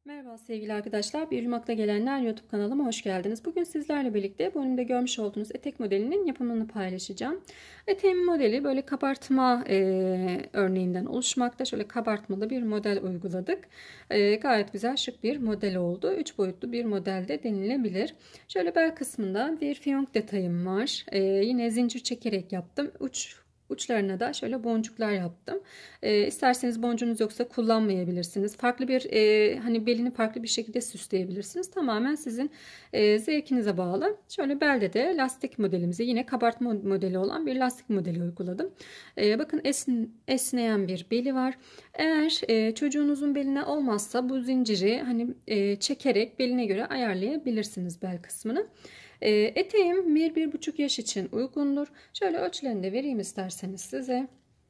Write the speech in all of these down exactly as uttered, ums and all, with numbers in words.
Merhaba sevgili arkadaşlar, Bir Yumak'la Gelenler YouTube kanalıma hoş geldiniz. Bugün sizlerle birlikte bu önümde görmüş olduğunuz etek modelinin yapımını paylaşacağım. Eteğimin modeli böyle kabartma e, örneğinden oluşmakta. Şöyle kabartmalı bir model uyguladık. E, gayet güzel, şık bir model oldu. Üç boyutlu bir model de denilebilir. Şöyle bel kısmında bir fiyonk detayım var. E, yine zincir çekerek yaptım. Uç Uçlarına da şöyle boncuklar yaptım. E, isterseniz boncuğunuz yoksa kullanmayabilirsiniz. Farklı bir e, hani belini farklı bir şekilde süsleyebilirsiniz. Tamamen sizin e, zevkinize bağlı. Şöyle belde de lastik modelimizi yine kabartma modeli olan bir lastik modeli uyguladım. E, bakın esn esneyen bir beli var. Eğer e, çocuğunuzun beline olmazsa bu zinciri hani e, çekerek beline göre ayarlayabilirsiniz bel kısmını. E, eteğim bir bir buçuk yaş için uygundur. Şöyle ölçülerini de vereyim isterseniz size.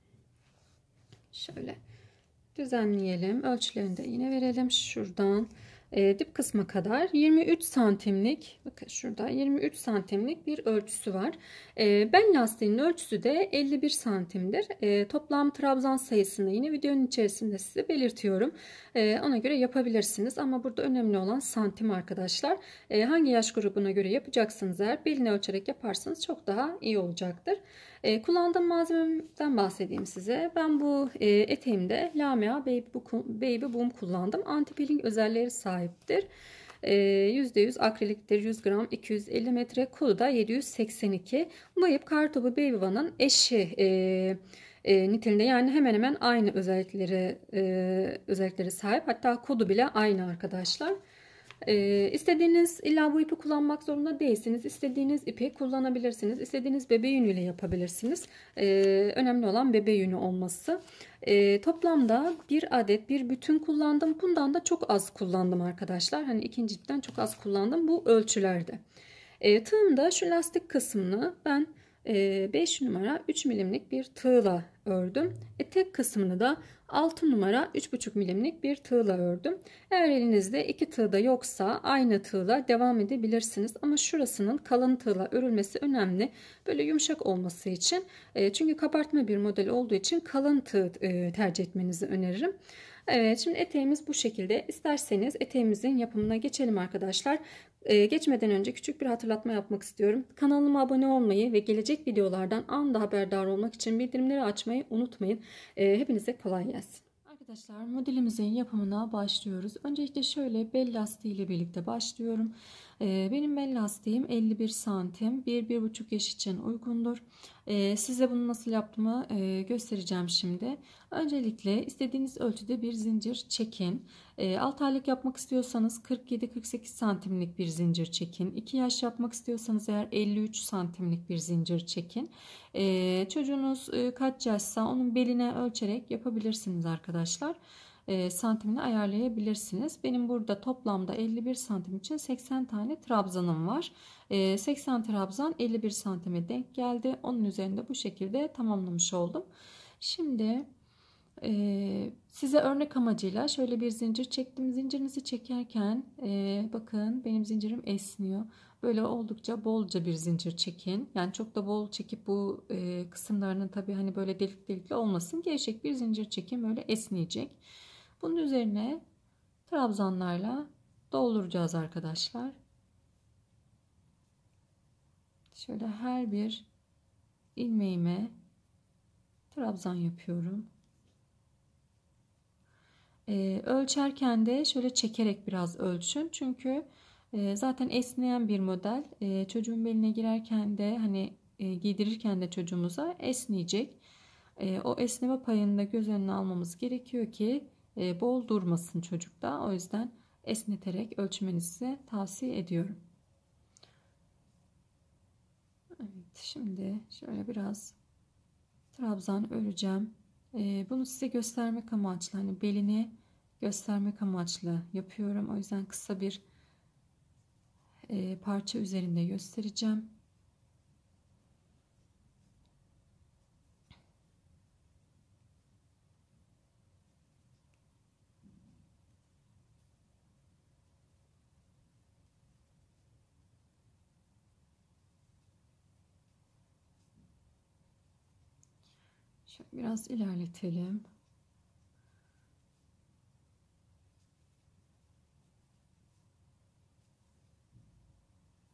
Şöyle düzenleyelim. Ölçülerini de yine verelim. Şuradan e, dip kısma kadar yirmi üç santimlik, bakın şurada yirmi üç santimlik bir ölçüsü var. E, bel lastiğinin ölçüsü de elli bir santimdir. E, toplam trabzan sayısını yine videonun içerisinde size belirtiyorum. E, ona göre yapabilirsiniz. Ama burada önemli olan santim arkadaşlar. E, hangi yaş grubuna göre yapacaksınız eğer belini ölçerek yaparsanız çok daha iyi olacaktır. E, kullandığım malzemeden bahsedeyim size. Ben bu e, eteğimde Lamia Baby, Baby Boom kullandım. Anti peeling özellikleri sahiptir. E, yüzde yüz akriliktir. yüz gram iki yüz elli metre. Kolu da yedi yüz seksen iki. Bu ip Kartopu Baby One'ın eşi e, e, niteliğinde, yani hemen hemen aynı özellikleri e, özellikleri sahip. Hatta kodu bile aynı arkadaşlar. Ee, istediğiniz illa bu ipi kullanmak zorunda değilsiniz. İstediğiniz ipi kullanabilirsiniz. İstediğiniz bebe yünüyle yapabilirsiniz. Ee, önemli olan bebe yünü olması. Ee, toplamda bir adet bir bütün kullandım. Bundan da çok az kullandım arkadaşlar. Hani ikinci ipten çok az kullandım bu ölçülerde. Ee, tığımda şu lastik kısmını ben beş numara üç milimlik bir tığla ördüm. Etek kısmını da altı numara üç buçuk milimlik bir tığla ördüm. Eğer elinizde iki tığ da yoksa aynı tığla devam edebilirsiniz. Ama şurasının kalın tığla örülmesi önemli. Böyle yumuşak olması için. Çünkü kabartma bir model olduğu için kalın tığ tercih etmenizi öneririm. Evet, şimdi eteğimiz bu şekilde. İsterseniz eteğimizin yapımına geçelim arkadaşlar. Ee, geçmeden önce küçük bir hatırlatma yapmak istiyorum. Kanalıma abone olmayı ve gelecek videolardan anında haberdar olmak için bildirimleri açmayı unutmayın. Ee, hepinize kolay gelsin. Arkadaşlar, modelimizin yapımına başlıyoruz. Öncelikle şöyle bel lastiği ile birlikte başlıyorum. Ee, benim bel lastiğim elli bir santim. bir bir buçuk yaş için uygundur. Ee, size bunu nasıl yaptığımı e, göstereceğim şimdi. Öncelikle istediğiniz ölçüde bir zincir çekin. E, altı aylık yapmak istiyorsanız kırk yedi kırk sekiz santimlik bir zincir çekin. iki yaş yapmak istiyorsanız eğer elli üç santimlik bir zincir çekin. E, çocuğunuz e, kaç yaşsa onun beline ölçerek yapabilirsiniz arkadaşlar. E, santimini ayarlayabilirsiniz. Benim burada toplamda elli bir santim için seksen tane trabzanım var. E, seksen trabzan elli bir santime denk geldi. Onun üzerinde bu şekilde tamamlamış oldum. Şimdi Ee, size örnek amacıyla şöyle bir zincir çektim. Zincirinizi çekerken e, bakın benim zincirim esniyor. Böyle oldukça bolca bir zincir çekin. Yani çok da bol çekip bu e, kısımlarının tabii hani böyle delik delikli olmasın. Gevşek bir zincir çekin, böyle esneyecek. Bunun üzerine trabzanlarla dolduracağız arkadaşlar. Şöyle her bir ilmeğime trabzan yapıyorum. Ee, ölçerken de şöyle çekerek biraz ölçün. Çünkü e, zaten esneyen bir model. E, çocuğun beline girerken de hani e, giydirirken de çocuğumuza esneyecek. E, o esneme payını da göz önüne almamız gerekiyor ki e, bol durmasın çocukta. O yüzden esneterek ölçmenizi tavsiye ediyorum. Evet, şimdi şöyle biraz trabzan öreceğim. E, bunu size göstermek amaçlı, hani belini göstermek amaçlı yapıyorum. O yüzden kısa bir e, parça üzerinde göstereceğim. Şöyle biraz ilerletelim.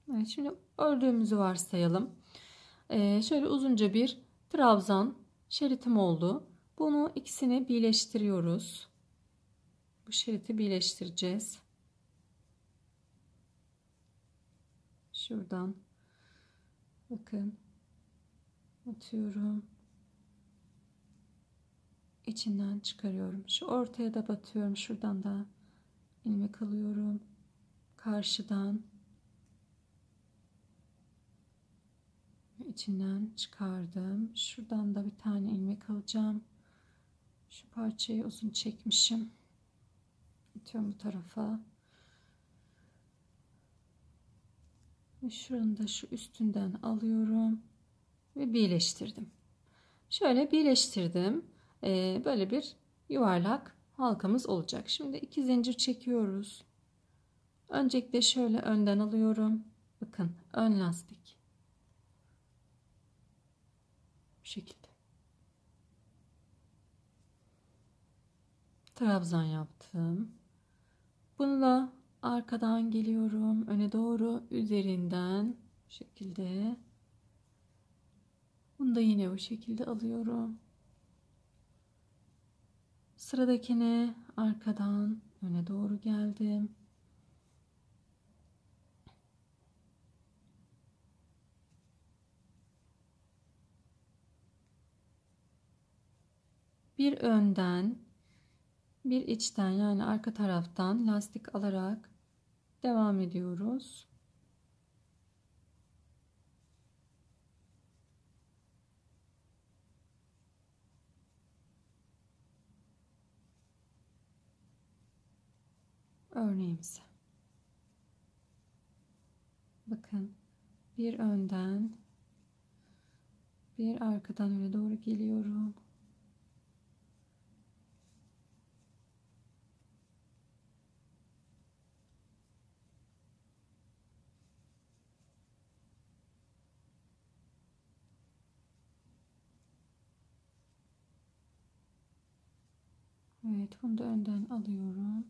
Evet, şimdi ördüğümüzü varsayalım. Ee, şöyle uzunca bir trabzan şeritim oldu. Bunu ikisini birleştiriyoruz. Bu şeriti birleştireceğiz. Şuradan bakın atıyorum. İçinden çıkarıyorum. Şu ortaya da batıyorum. Şuradan da ilmek alıyorum. Karşıdan içinden çıkardım. Şuradan da bir tane ilmek alacağım. Şu parçayı uzun çekmişim. Atıyorum bu tarafa. Ve şuranı da şu üstünden alıyorum. Ve birleştirdim. Şöyle birleştirdim. Ee, böyle bir yuvarlak halkamız olacak. Şimdi iki zincir çekiyoruz. Öncelikle şöyle önden alıyorum. Bakın ön lastik. Bu şekilde. Trabzan yaptım. Bunu da arkadan geliyorum. Öne doğru üzerinden bu şekilde. Bunu da yine bu şekilde alıyorum. Sıradakine arkadan öne doğru geldim. Bir önden, bir içten yani arka taraftan lastik alarak devam ediyoruz. Örneğimize. Bakın bir önden, bir arkadan öne doğru geliyorum. Evet, bunu da önden alıyorum.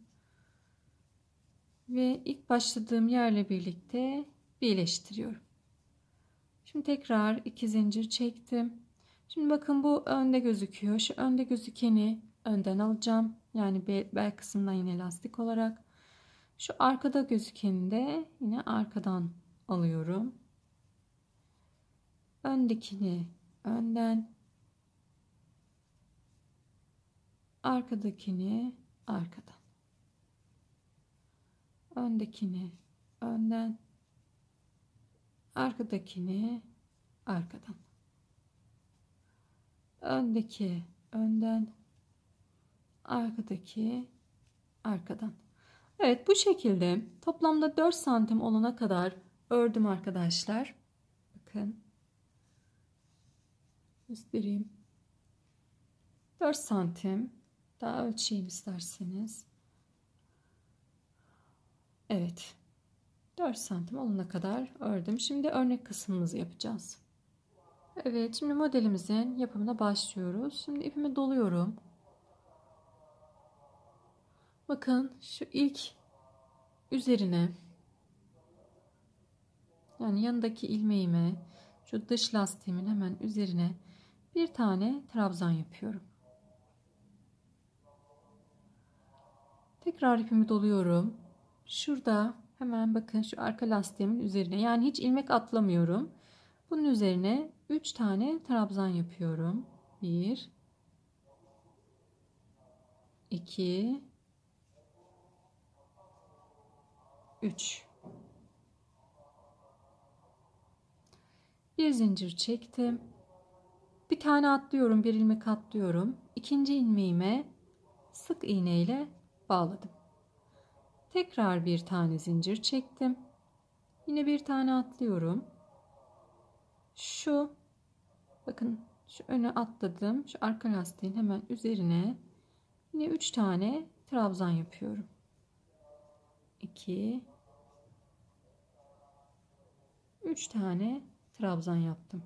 Ve ilk başladığım yerle birlikte birleştiriyorum. Şimdi tekrar iki zincir çektim. Şimdi bakın bu önde gözüküyor. Şu önde gözükeni önden alacağım. Yani bel kısmından yine lastik olarak. Şu arkada gözükeni de yine arkadan alıyorum. Öndekini önden, arkadakini arkadan. Öndekini önden, arkadakini arkadan. Öndeki önden, arkadaki arkadan. Evet, bu şekilde toplamda dört santim olana kadar ördüm arkadaşlar. Bakın. Göstereyim. dört santim. Daha ölçeyim isterseniz. Evet. dört santim olana kadar ördüm. Şimdi örnek kısmımızı yapacağız. Evet, şimdi modelimizin yapımına başlıyoruz. Şimdi ipimi doluyorum. Bakın şu ilk üzerine, yani yanındaki ilmeğime, şu dış lastiğimin hemen üzerine bir tane trabzan yapıyorum. Tekrar ipimi doluyorum. Şurada hemen bakın şu arka lastiğimin üzerine, yani hiç ilmek atlamıyorum. Bunun üzerine üç tane trabzan yapıyorum. bir iki üç. Bir zincir çektim. Bir tane atlıyorum, bir ilmek atlıyorum. İkinci ilmeğime sık iğne ile bağladım. Tekrar bir tane zincir çektim. Yine bir tane atlıyorum. Şu bakın şu öne atladım. Şu arka lastiğin hemen üzerine yine üç tane trabzan yapıyorum. iki üç tane trabzan yaptım.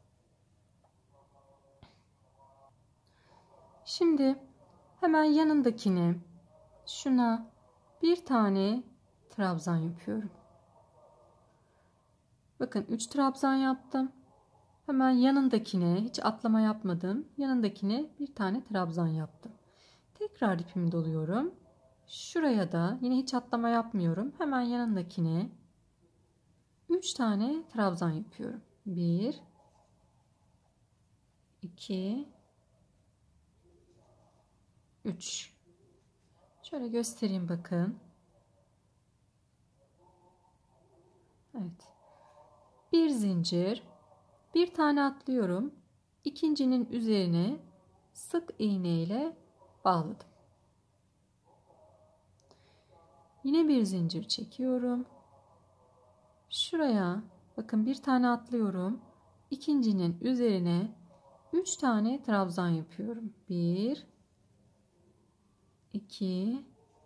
Şimdi hemen yanındakine, şuna bir tane trabzan yapıyorum. Bakın üç trabzan yaptım. Hemen yanındakine hiç atlama yapmadım. Yanındakine bir tane trabzan yaptım. Tekrar ipimi doluyorum. Şuraya da yine hiç atlama yapmıyorum. Hemen yanındakine üç tane trabzan yapıyorum. bir iki üç. Şöyle göstereyim bakın. Evet. Bir zincir, bir tane atlıyorum. İkincinin üzerine sık iğne ile bağladım. Yine bir zincir çekiyorum. Şuraya bakın bir tane atlıyorum. İkincinin üzerine üç tane trabzan yapıyorum. bir iki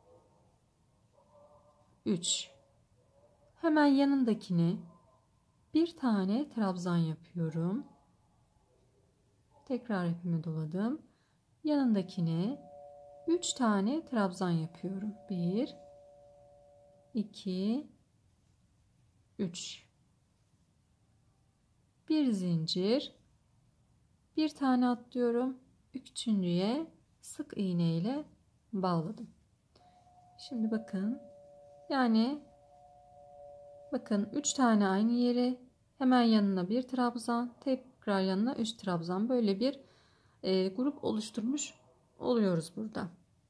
üç. Hemen yanındakini bir tane trabzan yapıyorum. Tekrar ipimi doladım. Yanındakine üç tane trabzan yapıyorum. bir iki üç. Bir zincir, bir tane atlıyorum. Üçüncüye sık iğne ile bağladım. Şimdi bakın. Yani bakın üç tane aynı yere, hemen yanına bir trabzan, tekrar yanına üç trabzan, böyle bir e, grup oluşturmuş oluyoruz burada.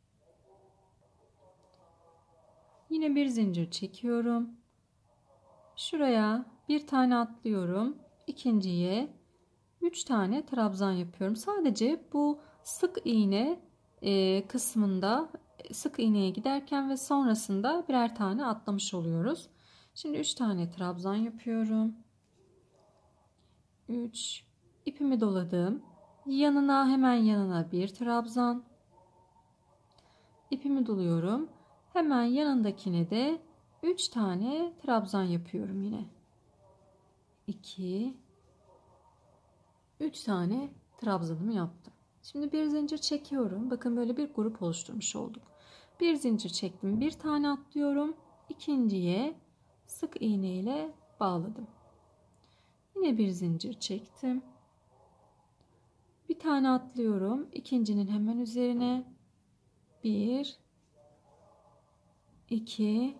Yine bir zincir çekiyorum. Şuraya bir tane atlıyorum. İkinciye üç tane trabzan yapıyorum. Sadece bu sık iğne e, kısmında sık iğneye giderken ve sonrasında birer tane atlamış oluyoruz. Şimdi üç tane trabzan yapıyorum. üç. İpimi doladım. Yanına, hemen yanına bir trabzan. İpimi doluyorum. Hemen yanındakine de üç tane trabzan yapıyorum yine. iki üç tane trabzanımı yaptım. Şimdi bir zincir çekiyorum. Bakın böyle bir grup oluşturmuş olduk. Bir zincir çektim. Bir tane atlıyorum. İkinciye sık iğne ile bağladım. Yine bir zincir çektim. Bir tane atlıyorum. İkincinin hemen üzerine bir iki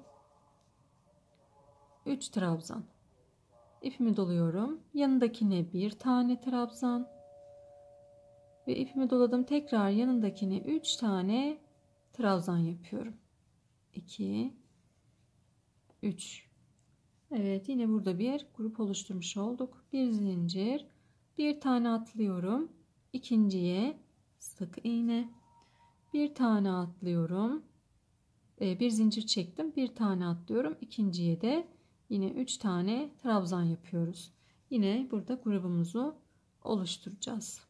üç trabzan. İpimi doluyorum. Yanındakine bir tane trabzan ve ipimi doladım. Tekrar yanındakine üç tane trabzan yapıyorum. iki üç. Evet, yine burada bir grup oluşturmuş olduk. Bir zincir, bir tane atlıyorum. İkinciye sık iğne, bir tane atlıyorum. Bir zincir çektim, bir tane atlıyorum. İkinciye de yine üç tane trabzan yapıyoruz. Yine burada grubumuzu oluşturacağız.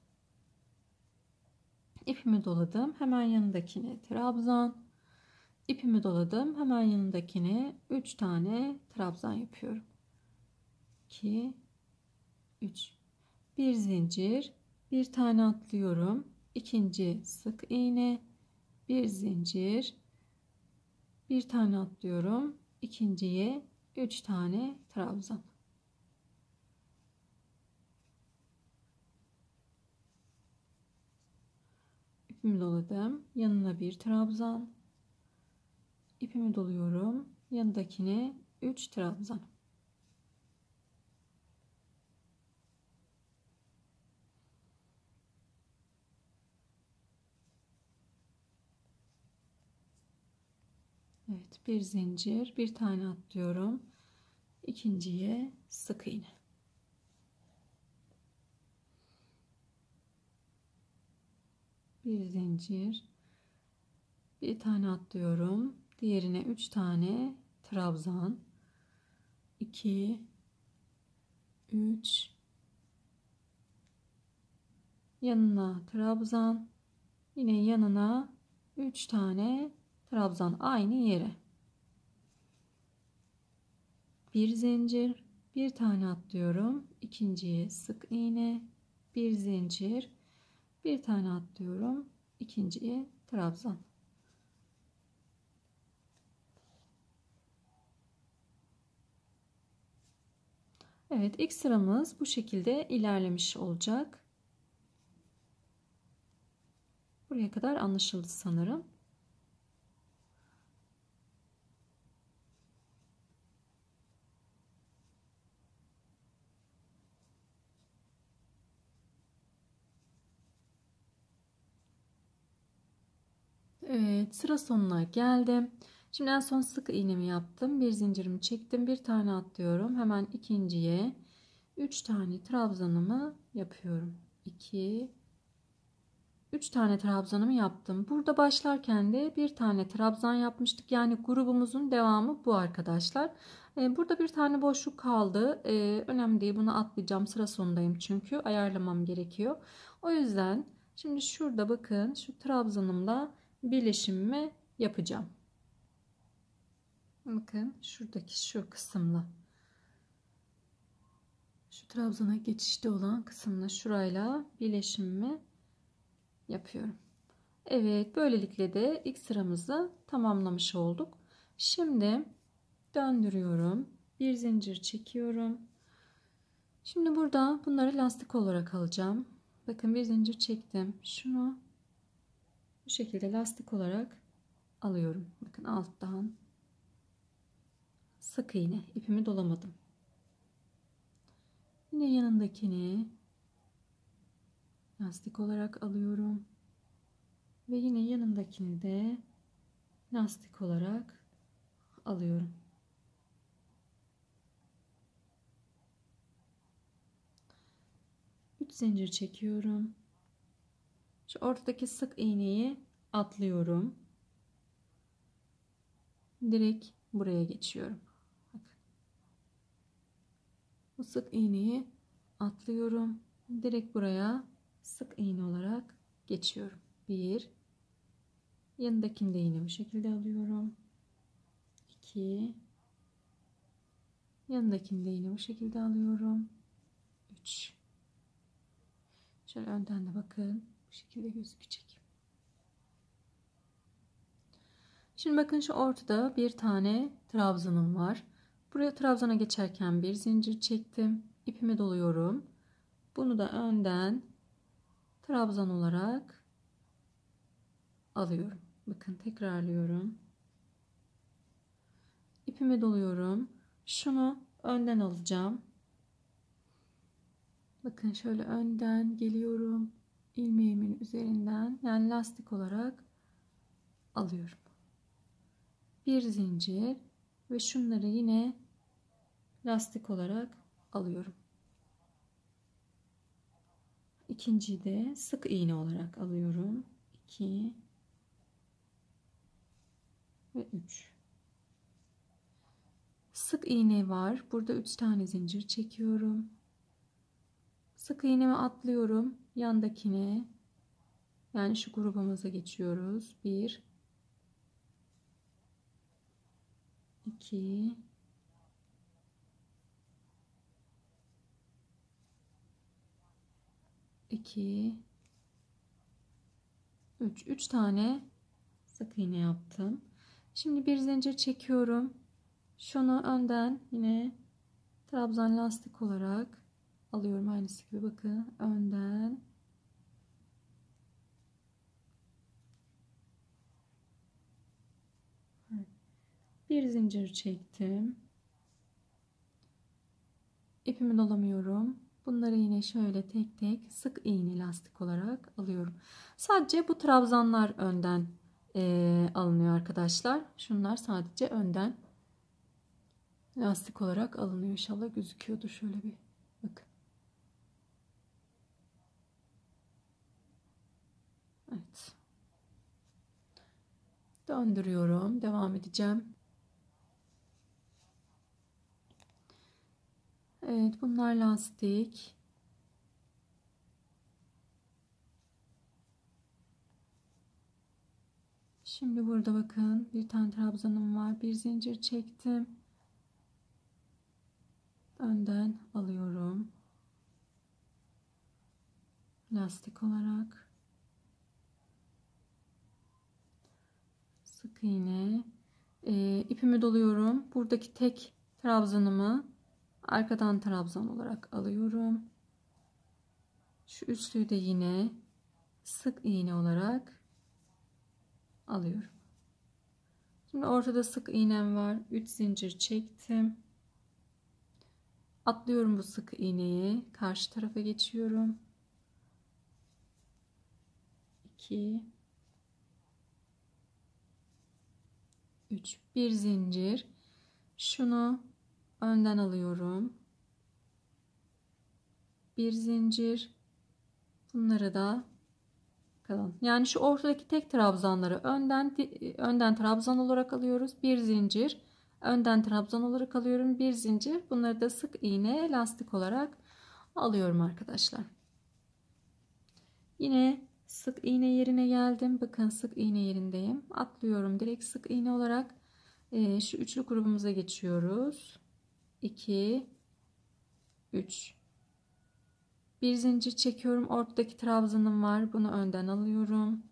İpimi doladım. Hemen yanındakine trabzan. İpimi doladım. Hemen yanındakine üç tane trabzan yapıyorum. iki üç. Bir zincir, bir tane atlıyorum. İkinci sık iğne, bir zincir, bir tane atlıyorum. İkinciye üç tane trabzan. İpimi doladım. Yanına bir trabzan. İpimi doluyorum. Yanındakine üç trabzan. Evet, bir zincir, bir tane atlıyorum. İkinciye sık iğne. Bir zincir, bir tane atlıyorum. Diğerine üç tane trabzan. iki üç. Yanına trabzan. Yine yanına üç tane trabzan aynı yere. Bir zincir, bir tane atlıyorum. İkinciye sık iğne, bir zincir, bir tane atlıyorum. İkinciye trabzan. Evet, ilk sıramız bu şekilde ilerlemiş olacak. Buraya kadar anlaşıldı sanırım. Evet, sıra sonuna geldim. Şimdi en son sık iğnemi yaptım. Bir zincirimi çektim. Bir tane atlıyorum. Hemen ikinciye üç tane trabzanımı yapıyorum. iki üç tane trabzanımı yaptım. Burada başlarken de bir tane trabzan yapmıştık. Yani grubumuzun devamı bu arkadaşlar. Burada bir tane boşluk kaldı. Önemli değil, bunu atlayacağım. Sıra sonundayım çünkü ayarlamam gerekiyor. O yüzden şimdi şurada bakın, şu trabzanımla birleşimimi yapacağım. Bakın şuradaki şu kısımla, şu trabzana geçişte olan kısımla şurayla birleşimimi yapıyorum. Evet, böylelikle de ilk sıramızı tamamlamış olduk. Şimdi döndürüyorum. Bir zincir çekiyorum. Şimdi burada bunları lastik olarak alacağım. Bakın, bir zincir çektim. Şunu bu şekilde lastik olarak alıyorum. Bakın, alttan sık iğne, ipimi dolamadım. Yine yanındakini lastik olarak alıyorum. Ve yine yanındakini de lastik olarak alıyorum. üç zincir çekiyorum. Şu ortadaki sık iğneyi atlıyorum. Direkt buraya geçiyorum. Bakın. Bu sık iğneyi atlıyorum. Direkt buraya sık iğne olarak geçiyorum. bir, yanındakini de yine bu şekilde alıyorum. iki, yanındakini de yine bu şekilde alıyorum. üç. Şöyle önden de bakın, bu şekilde gözükecek. Şimdi bakın, şu ortada bir tane trabzanım var. Buraya trabzana geçerken bir zincir çektim. İpimi doluyorum. Bunu da önden trabzan olarak alıyorum. Bakın, tekrarlıyorum. İpimi doluyorum. Şunu önden alacağım. Bakın, şöyle önden geliyorum. İlmeğimin üzerinden, yani lastik olarak alıyorum. Bir zincir ve şunları yine lastik olarak alıyorum. İkinciyi de sık iğne olarak alıyorum. iki ve üç. Sık iğne var. Burada üç tane zincir çekiyorum. Sık iğnemi atlıyorum. Yandakine, yani şu grubumuza geçiyoruz. bir, iki, iki, üç. üç tane sık iğne yaptım. Şimdi bir zincir çekiyorum. Şunu önden yine trabzan lastik olarak alıyorum. Aynısı gibi bakın, önden bir zincir çektim. İpimi dolamıyorum. Bunları yine şöyle tek tek sık iğne lastik olarak alıyorum. Sadece bu trabzanlar önden e, alınıyor arkadaşlar. Şunlar sadece önden lastik olarak alınıyor. İnşallah gözüküyordur. Şöyle bir bakın. Evet. Döndürüyorum. Devam edeceğim. Evet, bunlar lastik. Şimdi burada bakın, bir tane trabzanım var. Bir zincir çektim. Önden alıyorum. Lastik olarak. Sık iğne. E, ipimi doluyorum. Buradaki tek trabzanımı Arkadan trabzan olarak alıyorum. Şu üçlüyü de yine sık iğne olarak alıyorum. Şimdi ortada sık iğnem var. üç zincir çektim. Atlıyorum bu sık iğneyi. Karşı tarafa geçiyorum. iki üç, bir zincir. Şunu önden alıyorum. Bir zincir. Bunları da bakalım. Yani şu ortadaki tek trabzanları önden önden trabzan olarak alıyoruz. Bir zincir. Önden trabzan olarak alıyorum. Bir zincir. Bunları da sık iğne lastik olarak alıyorum arkadaşlar. Yine sık iğne yerine geldim. Bakın sık iğne yerindeyim. Atlıyorum. Direkt sık iğne olarak e, şu üçlü grubumuza geçiyoruz. iki üç. Bir zincir çekiyorum. Ortadaki trabzanım var. Bunu önden alıyorum.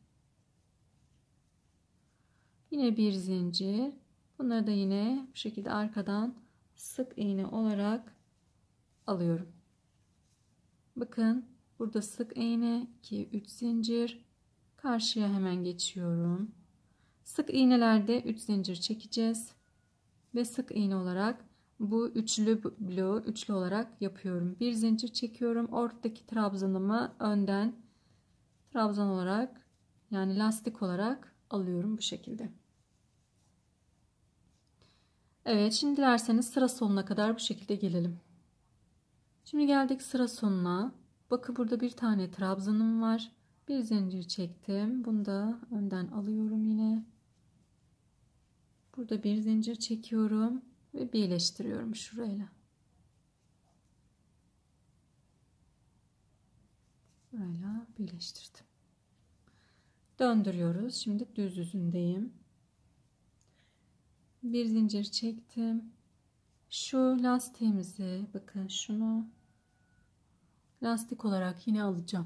Yine bir zincir. Bunları da yine bu şekilde arkadan sık iğne olarak alıyorum. Bakın burada sık iğne, iki üç zincir. Karşıya hemen geçiyorum. Sık iğnelerde üç zincir çekeceğiz ve sık iğne olarak bu üçlü bloğu üçlü olarak yapıyorum. Bir zincir çekiyorum. Ortadaki trabzanımı önden trabzan olarak, yani lastik olarak alıyorum bu şekilde. Evet, şimdi dilerseniz sıra sonuna kadar bu şekilde gelelim. Şimdi geldik sıra sonuna. Bakın burada bir tane trabzanım var. Bir zincir çektim. Bunu da önden alıyorum yine. Burada bir zincir çekiyorum ve birleştiriyorum şurayla. Burayla birleştirdim. Döndürüyoruz. Şimdi düz yüzündeyim. Bir zincir çektim. Şu lastiğimizi, bakın şunu lastik olarak yine alacağım.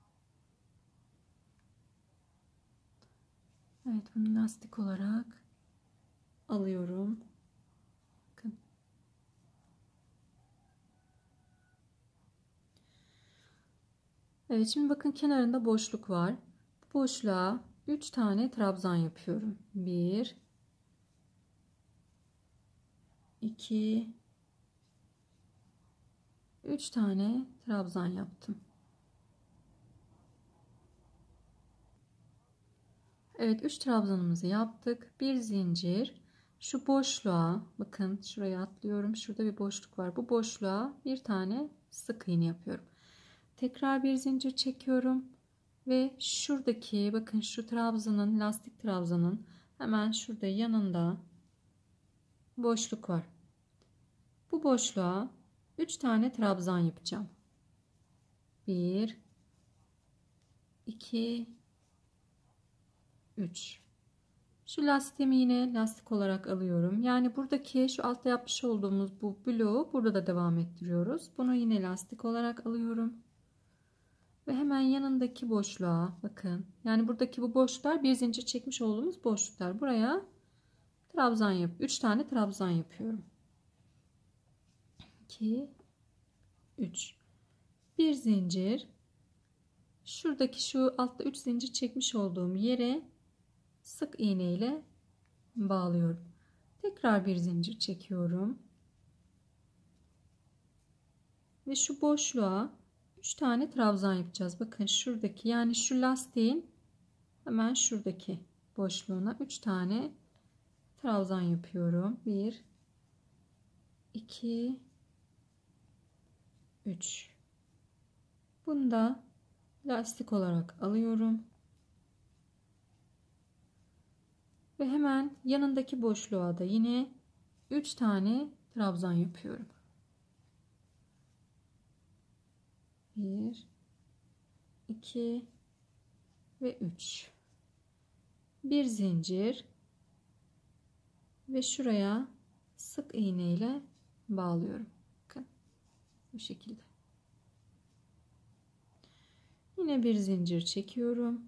Evet, bunu lastik olarak alıyorum. Bakın. Evet, şimdi bakın kenarında boşluk var. Bu boşluğa üç tane trabzan yapıyorum. bir iki üç tane trabzan yaptım. Evet, üç trabzanımızı yaptık. Bir zincir. Şu boşluğa bakın, şuraya atlıyorum. Şurada bir boşluk var. Bu boşluğa bir tane sık iğne yapıyorum. Tekrar bir zincir çekiyorum ve şuradaki, bakın şu trabzanın, lastik trabzanın hemen şurada yanında boşluk var. Bu boşluğa üç tane trabzan yapacağım. bir iki üç. Şu lastiğimi yine lastik olarak alıyorum. Yani buradaki şu altta yapmış olduğumuz bu bloğu burada da devam ettiriyoruz. Bunu yine lastik olarak alıyorum. Ve hemen yanındaki boşluğa bakın. Yani buradaki bu boşluklar bir zincir çekmiş olduğumuz boşluklar. Buraya trabzan yap. üç tane trabzan yapıyorum. iki üç. Bir zincir. Şuradaki şu altta üç zincir çekmiş olduğum yere sık iğne ile bağlıyorum. Tekrar bir zincir çekiyorum. Ve şu boşluğa üç tane trabzan yapacağız. Bakın şuradaki, yani şu lastiğin hemen şuradaki boşluğuna üç tane trabzan yapıyorum. bir iki üç. Bunu da lastik olarak alıyorum. Ve hemen yanındaki boşluğa da yine üç tane trabzan yapıyorum. bir iki ve üç. Bir zincir ve şuraya sık iğne ile bağlıyorum. Bakın bu şekilde. Yine bir zincir çekiyorum.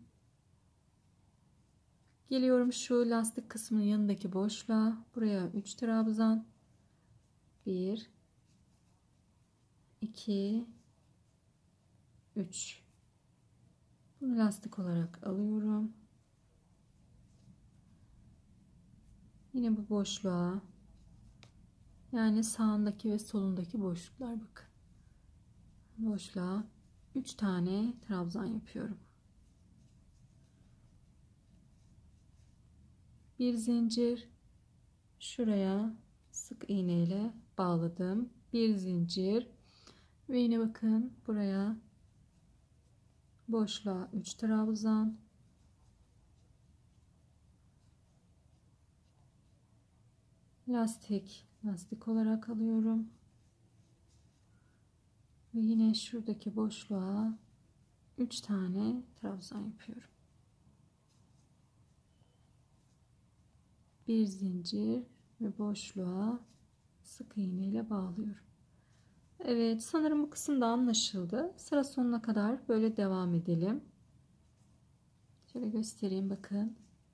Geliyorum şu lastik kısmının yanındaki boşluğa. Buraya üç trabzan. bir iki, üç. Bunu lastik olarak alıyorum. Yine bu boşluğa, yani sağındaki ve solundaki boşluklar, bakın. Boşluğa üç tane trabzan yapıyorum. Bir zincir, şuraya sık iğne ile bağladım. Bir zincir ve yine bakın buraya boşluğa üç trabzan. Lastik, lastik olarak alıyorum. Ve yine şuradaki boşluğa üç tane trabzan yapıyorum. Bir zincir ve boşluğa sık iğne ile bağlıyorum. Evet, sanırım bu kısım da anlaşıldı. Sıra sonuna kadar böyle devam edelim. Şöyle göstereyim, bakın.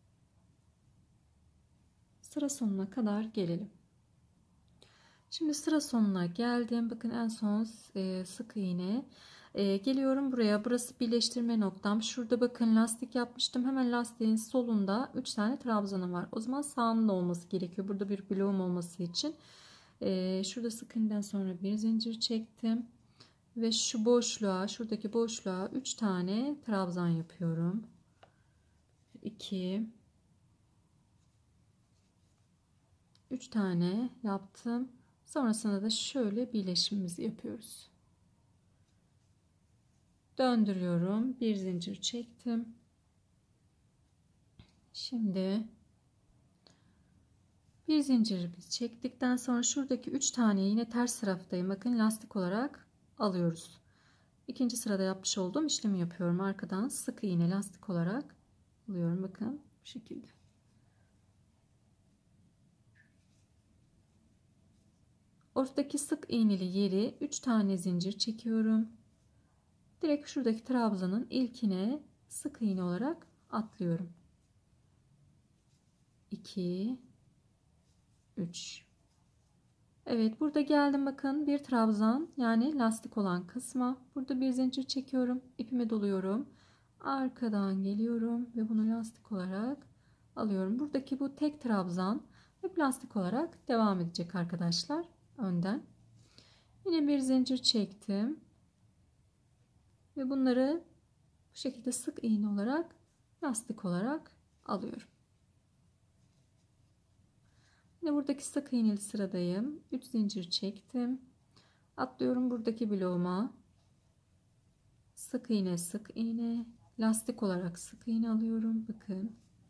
Sıra sonuna kadar gelelim. Şimdi sıra sonuna geldim. Bakın en son e, sık iğne. E, geliyorum buraya. Burası birleştirme noktam. Şurada bakın lastik yapmıştım. Hemen lastiğin solunda üç tane trabzanım var. O zaman sağında olması gerekiyor. Burada bir bloğum olması için. E, şurada sık iğneden sonra bir zincir çektim. Ve şu boşluğa, şuradaki boşluğa üç tane trabzan yapıyorum. iki, üç tane yaptım. Sonrasında da şöyle birleşimimizi yapıyoruz. Döndürüyorum. Bir zincir çektim. Şimdi bir zincirimizi çektikten sonra şuradaki üç tane yine ters taraftayım. Bakın lastik olarak alıyoruz. İkinci sırada yapmış olduğum işlemi yapıyorum. Arkadan sık iğne lastik olarak alıyorum. Bakın bu şekilde. Ortadaki sık iğneli yeri üç tane zincir çekiyorum. Direkt şuradaki trabzanın ilkine sık iğne olarak atlıyorum. iki, üç. Evet, burada geldim, bakın bir trabzan, yani lastik olan kısma. Burada bir zincir çekiyorum. İpime doluyorum. Arkadan geliyorum ve bunu lastik olarak alıyorum. Buradaki bu tek trabzan hep lastik olarak devam edecek arkadaşlar. Önden. Yine bir zincir çektim. Ve bunları bu şekilde sık iğne olarak lastik olarak alıyorum. Yine buradaki sık iğneli sıradayım. üç zincir çektim. Atlıyorum buradaki bloğuma. Sık iğne, sık iğne, lastik olarak sık iğne alıyorum. Bakın.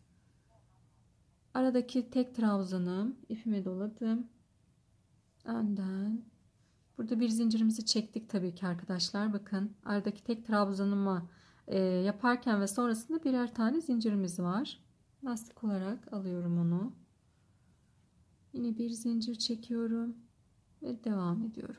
Aradaki tek trabzanım, ipime doladım. Önden. Burada bir zincirimizi çektik tabii ki arkadaşlar. Bakın aradaki tek trabzanımı e, yaparken ve sonrasında birer tane zincirimiz var. Lastik olarak alıyorum onu. Yine bir zincir çekiyorum ve devam ediyorum.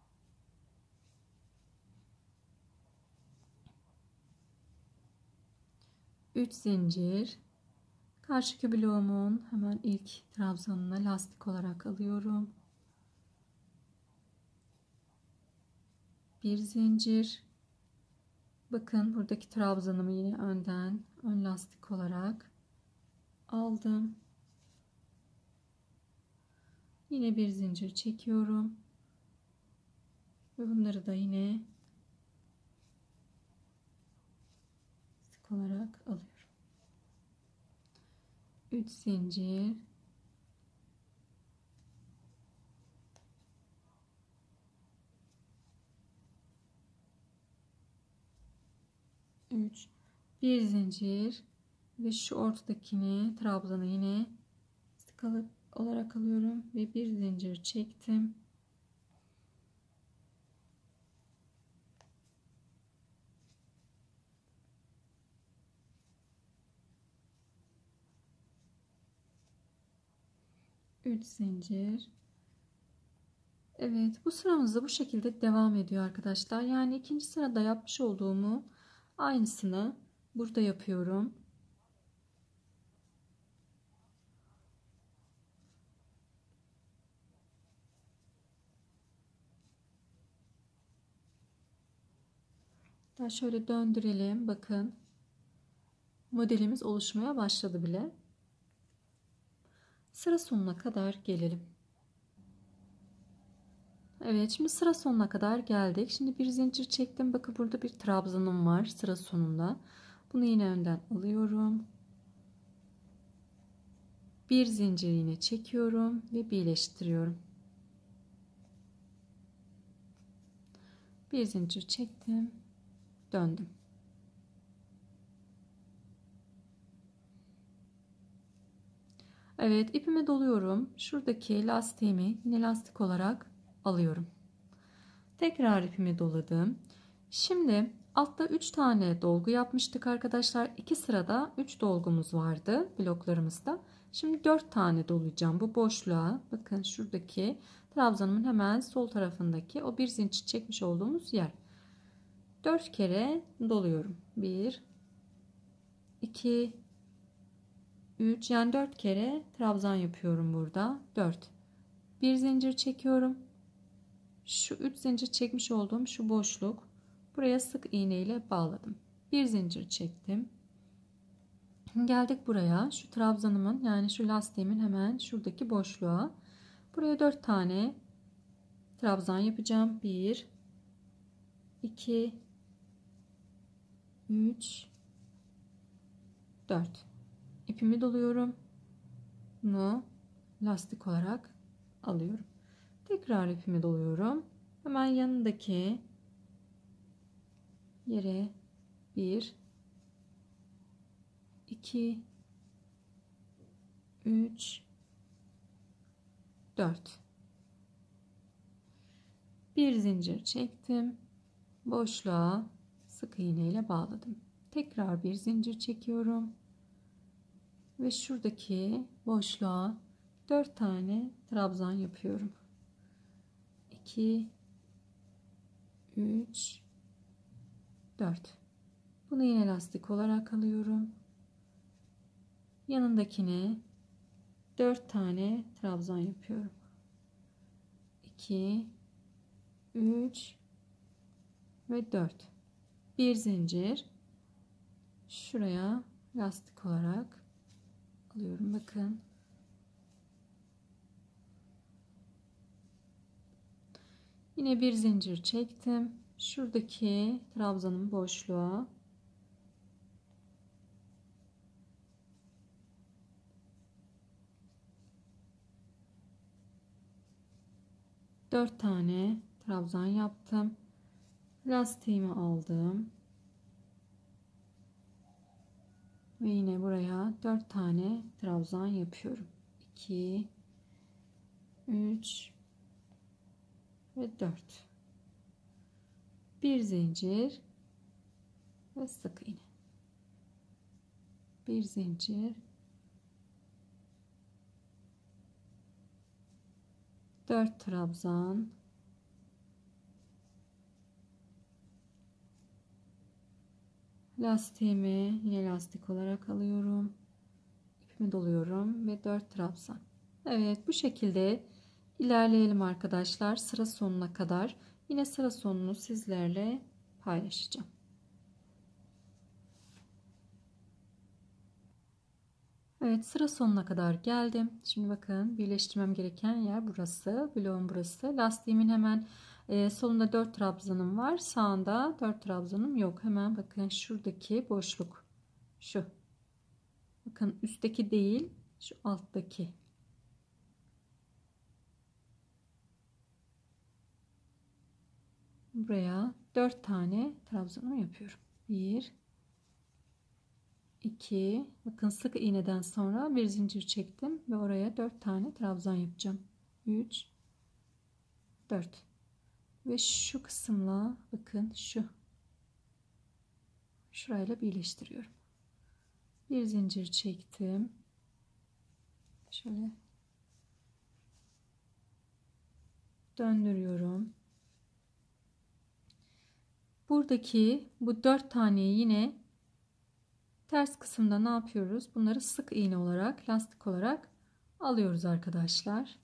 üç zincir. Karşıki bloğumun hemen ilk trabzanına lastik olarak alıyorum. Bir zincir. Bakın buradaki trabzanımı yine önden ön lastik olarak aldım. Yine bir zincir çekiyorum. Ve bunları da yine lastik olarak alıyorum. üç zincir. üç, bir zincir ve şu ortadakini, trabzanı yine sık olarak alıyorum ve bir zincir çektim. üç zincir. Evet, bu sıramız da bu şekilde devam ediyor arkadaşlar. Yani ikinci sırada yapmış olduğumu aynısını burada yapıyorum. Daha şöyle döndürelim. Bakın. Modelimiz oluşmaya başladı bile. Sıra sonuna kadar gelelim. Evet, şimdi sıra sonuna kadar geldik. Şimdi bir zincir çektim. Bakın burada bir trabzanım var sıra sonunda. Bunu yine önden alıyorum. Bir zincir iğne çekiyorum ve birleştiriyorum. Bir zincir çektim. Döndüm. Evet, ipimi doluyorum. Şuradaki lastiğimi yine lastik olarak alıyorum. Tekrar ipimi doladım. Şimdi altta üç tane dolgu yapmıştık arkadaşlar. iki sırada üç dolgumuz vardı bloklarımızda. Şimdi dört tane dolayacağım bu boşluğa. Bakın şuradaki trabzanımın hemen sol tarafındaki o bir zincir çekmiş olduğumuz yer. dört kere doluyorum. bir iki üç, yani dört kere trabzan yapıyorum burada. dört. Bir zincir çekiyorum. Şu üç zincir çekmiş olduğum şu boşluk, buraya sık iğne ile bağladım. Bir zincir çektim. Geldik buraya, şu trabzanımın, yani şu lastiğimin hemen şuradaki boşluğa. Buraya dört tane trabzan yapacağım. bir iki üç dört. İpimi doluyorum. Bunu lastik olarak alıyorum. Tekrar ipimi doluyorum. Hemen yanındaki yere bir iki üç dört. Bir zincir çektim. Boşluğa sık iğne ile bağladım. Tekrar bir zincir çekiyorum. Ve şuradaki boşluğa dört tane trabzan yapıyorum. iki üç dört. Bunu yine lastik olarak alıyorum. Yanındakine dört tane trabzan yapıyorum. iki üç ve dört. Bir zincir şuraya lastik olarak alıyorum. Bakın. Yine bir zincir çektim. Şuradaki trabzanın boşluğa dört tane trabzan yaptım. Lastiğimi aldım. Ve yine buraya dört tane trabzan yapıyorum. iki üç ve dört. Bir zincir ve sık iğne. Bir zincir, dört trabzan, lastiğimi yine lastik olarak alıyorum. İpimi doluyorum ve dört trabzan. Evet, bu şekilde ilerleyelim arkadaşlar sıra sonuna kadar. Yine sıra sonunu sizlerle paylaşacağım. Evet, sıra sonuna kadar geldim. Şimdi bakın, birleştirmem gereken yer burası. Bloğum burası. Lastiğimin hemen e, solunda dört trabzanım var. Sağında dört trabzanım yok. Hemen bakın şuradaki boşluk. Şu. Bakın üstteki değil, şu alttaki. Buraya dört tane trabzanımı yapıyorum. bir iki, bakın sık iğneden sonra bir zincir çektim ve oraya dört tane trabzan yapacağım. üç dört. Ve şu kısımla bakın şu. Şurayla birleştiriyorum. Bir zincir çektim. Şöyle döndürüyorum. Buradaki bu dört taneyi yine ters kısımda ne yapıyoruz? Bunları sık iğne olarak, lastik olarak alıyoruz arkadaşlar.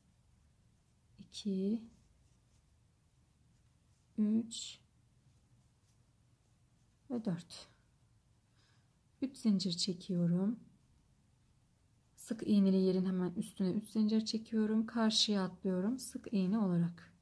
iki üç ve dört. üç zincir çekiyorum. Sık iğneli yerin hemen üstüne üç zincir çekiyorum. Karşıya atlıyorum sık iğne olarak.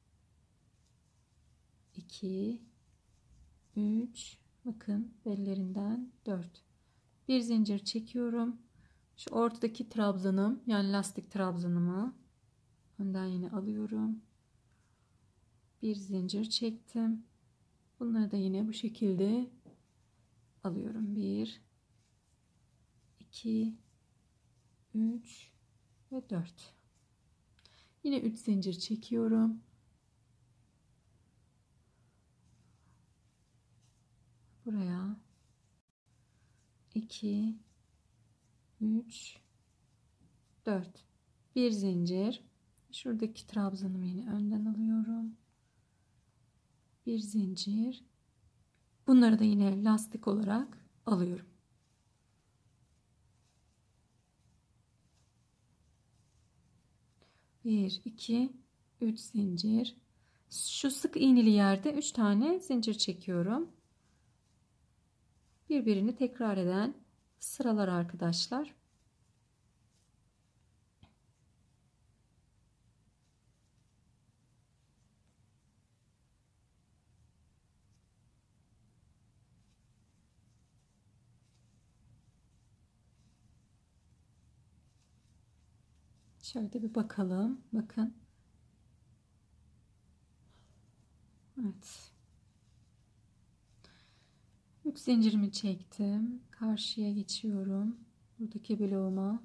iki, üç, bakın bellerinden dört. Bir zincir çekiyorum. Şu ortadaki trabzanım, yani lastik trabzanımı önden yine alıyorum. Bir zincir çektim. Bunları da yine bu şekilde alıyorum. bir, iki, üç ve dört. Yine üç zincir çekiyorum. Buraya iki, üç, dört. Bir zincir. Şuradaki trabzanımı yine önden alıyorum. Bir zincir. Bunları da yine lastik olarak alıyorum. bir, iki, üç zincir. Şu sık iğneli yerde üç tane zincir çekiyorum. Birbirini tekrar eden sıralar arkadaşlar. Şöyle bir bakalım. Bakın. Evet. üç zincirimi çektim. Karşıya geçiyorum. Buradaki bloğuma.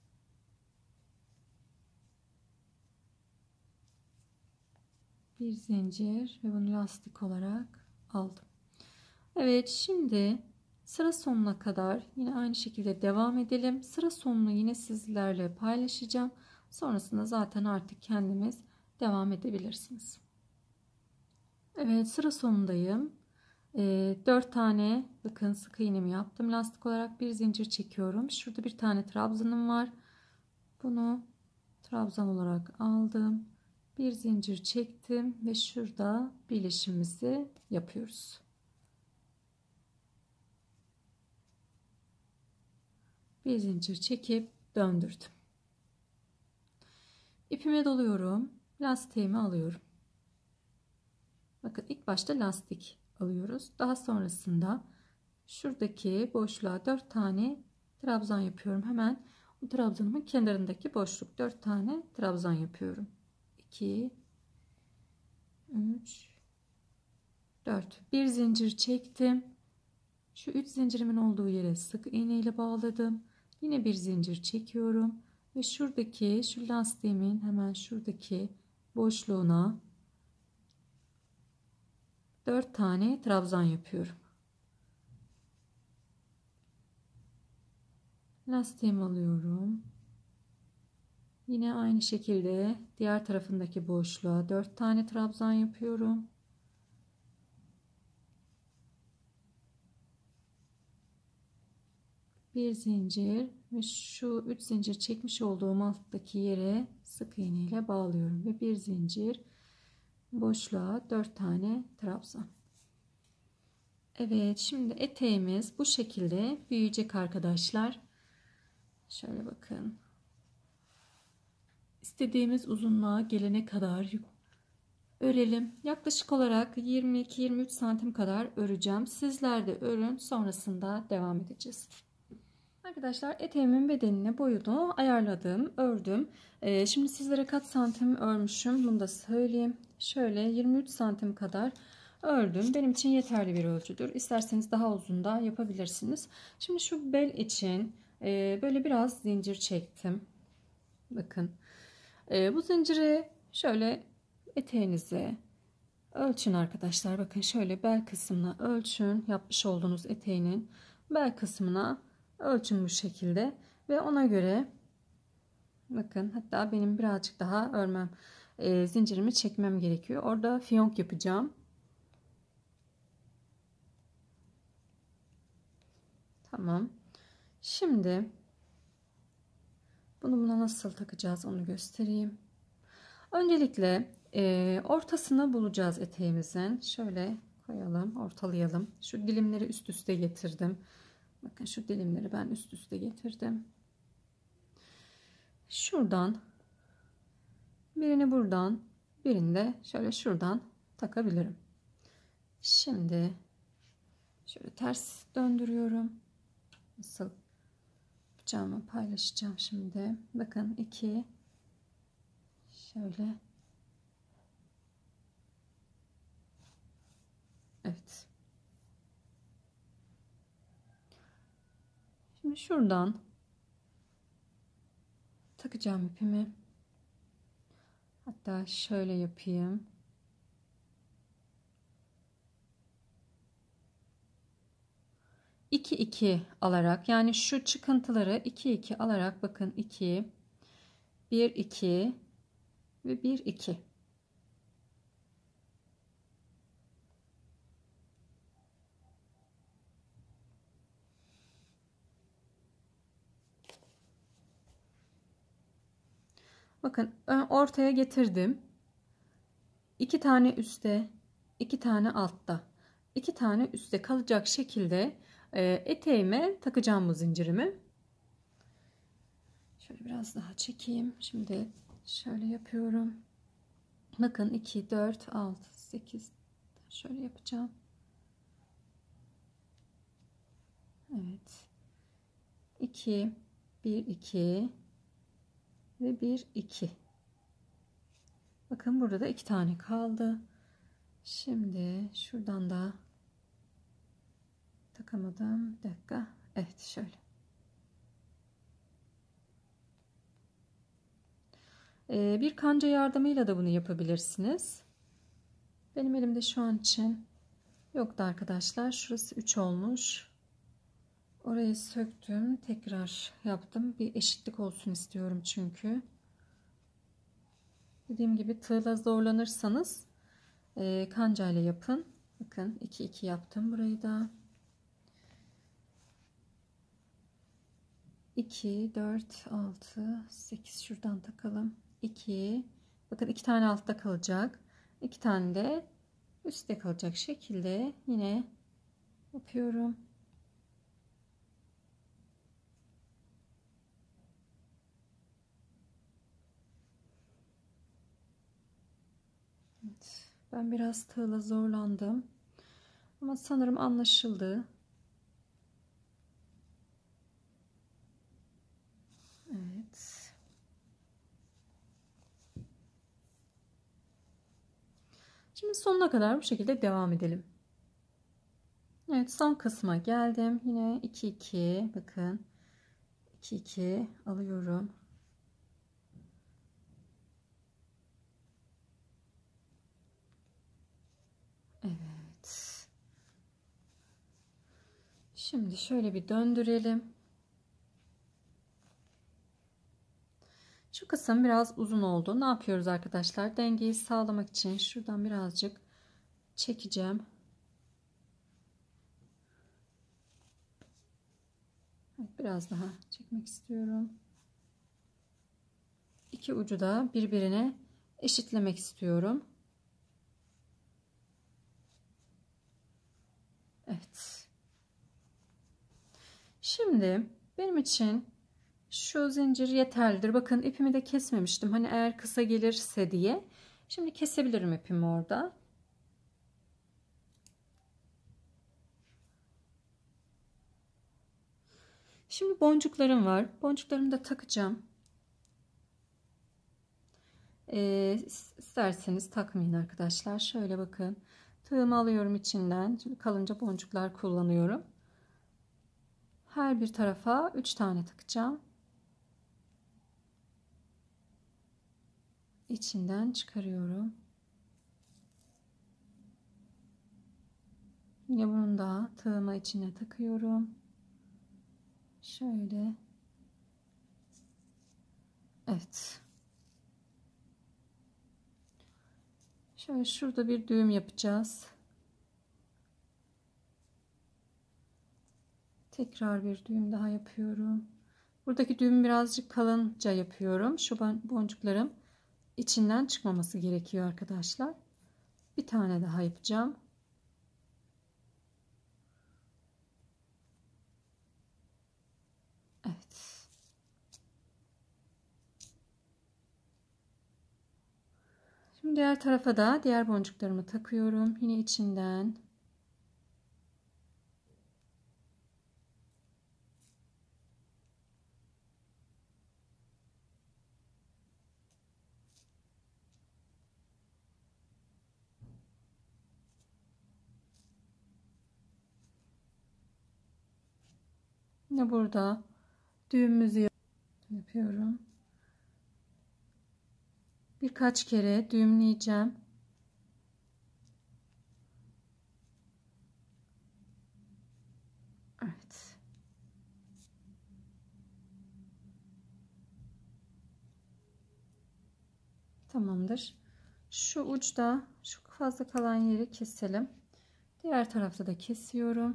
Bir zincir ve bunu lastik olarak aldım. Evet, şimdi sıra sonuna kadar yine aynı şekilde devam edelim. Sıra sonunu yine sizlerle paylaşacağım. Sonrasında zaten artık kendimiz devam edebilirsiniz. Evet, sıra sonundayım. E, dört tane bakın sık iğnemi yaptım. Lastik olarak bir zincir çekiyorum. Şurada bir tane trabzanım var. Bunu trabzan olarak aldım. Bir zincir çektim ve şurada birleşimimizi yapıyoruz. Bir zincir çekip döndürdüm. İpime doluyorum. Lastiğimi alıyorum. Bakın ilk başta lastik alıyoruz. Daha sonrasında şuradaki boşluğa dört tane trabzan yapıyorum. Hemen bu trabzanımın kenarındaki boşluk dört tane trabzan yapıyorum. iki, üç, dört. Bir zincir çektim. Şu üç zincirimin olduğu yere sık iğne ile bağladım. Yine bir zincir çekiyorum ve şuradaki şu lastiğimin hemen şuradaki boşluğuna dört tane trabzan yapıyorum. Lastiğimi alıyorum. Yine aynı şekilde diğer tarafındaki boşluğa dört tane trabzan yapıyorum. Bir zincir ve şu üç zincir çekmiş olduğum alttaki yere sık iğne ile bağlıyorum ve bir zincir boşluğa dört tane trabzan. Evet, şimdi eteğimiz bu şekilde büyüyecek arkadaşlar. Şöyle bakın. İstediğimiz uzunluğa gelene kadar örelim. Yaklaşık olarak yirmi iki yirmi üç santim kadar öreceğim. Sizler de örün, sonrasında devam edeceğiz. Arkadaşlar eteğimin bedenine boyunu ayarladım, ördüm. Ee, şimdi sizlere kaç santim örmüşüm bunu da söyleyeyim. Şöyle yirmi üç santim kadar ördüm. Benim için yeterli bir ölçüdür. İsterseniz daha uzun da yapabilirsiniz. Şimdi şu bel için e, böyle biraz zincir çektim. Bakın. E, bu zinciri şöyle eteğinize ölçün arkadaşlar. Bakın şöyle bel kısmına ölçün. Yapmış olduğunuz eteğinin bel kısmına ölçün bu şekilde ve ona göre bakın, hatta benim birazcık daha örmem e, zincirimi çekmem gerekiyor. Orada fiyonk yapacağım. Tamam. Şimdi bunu buna nasıl takacağız onu göstereyim. Öncelikle e, ortasını bulacağız eteğimizin. Şöyle koyalım, ortalayalım. Şu dilimleri üst üste getirdim. Bakın şu dilimleri ben üst üste getirdim. Şuradan birini buradan, birini de şöyle şuradan takabilirim. Şimdi şöyle ters döndürüyorum. Nasıl yapacağımı paylaşacağım şimdi. Bakın iki şöyle. Evet. Şimdi şuradan takacağım ipimi. Hatta şöyle yapayım. iki iki alarak, yani şu çıkıntıları iki iki alarak, bakın iki, bir iki ve bir iki. Bakın ortaya getirdim. iki tane üstte, iki tane altta. iki tane üstte kalacak şekilde e, eteğime takacağım bu zincirimi. Şöyle biraz daha çekeyim. Şimdi şöyle yapıyorum. Bakın iki, dört, altı, sekiz. Şöyle yapacağım. Evet. iki, bir, iki ve bir, iki. Bakın burada da iki tane kaldı. Şimdi şuradan da takamadım. Bir dakika. Evet, şöyle. Ee, bir kanca yardımıyla da bunu yapabilirsiniz. Benim elimde şu an için yoktu arkadaşlar. Şurası üç olmuş. Orayı söktüm. Tekrar yaptım. Bir eşitlik olsun istiyorum çünkü. Dediğim gibi tığla zorlanırsanız e, kanca ile yapın. Bakın iki iki yaptım burayı da. iki, dört, altı, sekiz şuradan takalım. iki. Bakın iki tane altta kalacak. iki tane de üstte kalacak şekilde yine yapıyorum. Evet, ben biraz tığla zorlandım. Ama sanırım anlaşıldı. Evet. Şimdi sonuna kadar bu şekilde devam edelim. Evet, son kısma geldim. Yine iki iki, bakın. iki iki alıyorum. Evet. Şimdi şöyle bir döndürelim. Şu kısım biraz uzun oldu. Ne yapıyoruz arkadaşlar? Dengeyi sağlamak için şuradan birazcık çekeceğim. Evet, biraz daha çekmek istiyorum. İki ucu da birbirine eşitlemek istiyorum. Evet. Şimdi benim için şu zincir yeterlidir. Bakın ipimi de kesmemiştim. Hani eğer kısa gelirse diye. Şimdi kesebilirim ipimi orada. Şimdi boncuklarım var. Boncuklarımı da takacağım. Ee, isterseniz takmayın arkadaşlar. Şöyle bakın. Tığımı alıyorum içinden. Şimdi kalınca boncuklar kullanıyorum. Her bir tarafa üç tane takacağım. İçinden çıkarıyorum. Yine bunu da tığıma içine takıyorum. Şöyle. Evet. Şöyle şurada bir düğüm yapacağız. Tekrar bir düğüm daha yapıyorum. Buradaki düğümü birazcık kalınca yapıyorum. Şu boncuklarım içinden çıkmaması gerekiyor arkadaşlar. Bir tane daha yapacağım. Evet. Şimdi diğer tarafa da diğer boncuklarımı takıyorum. Yine içinden. Yine burada düğümümüzü yapıyorum. Birkaç kere düğümleyeceğim. Evet. Tamamdır. Şu uçta şu fazla kalan yeri keselim. Diğer tarafta da kesiyorum.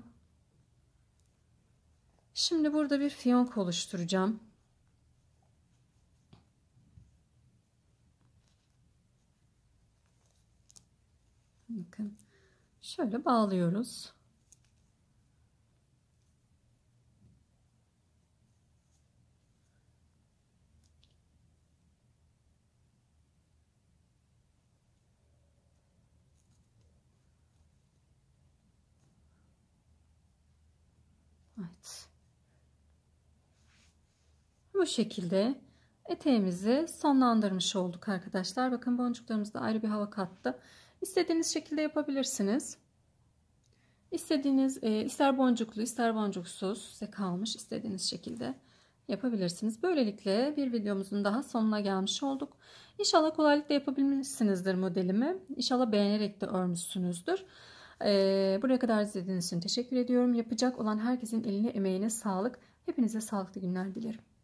Şimdi burada bir fiyonk oluşturacağım. Bakın. Şöyle bağlıyoruz. Evet. Bu şekilde eteğimizi sonlandırmış olduk arkadaşlar. Bakın boncuklarımız da ayrı bir hava kattı. İstediğiniz şekilde yapabilirsiniz. İstediğiniz e, ister boncuklu ister boncuksuz size kalmış, istediğiniz şekilde yapabilirsiniz. Böylelikle bir videomuzun daha sonuna gelmiş olduk. İnşallah kolaylıkla yapabilmişsinizdir modelimi. İnşallah beğenerek de örmüşsünüzdür. Ee, buraya kadar izlediğiniz için teşekkür ediyorum. Yapacak olan herkesin eline emeğine sağlık. Hepinize sağlıklı günler dilerim.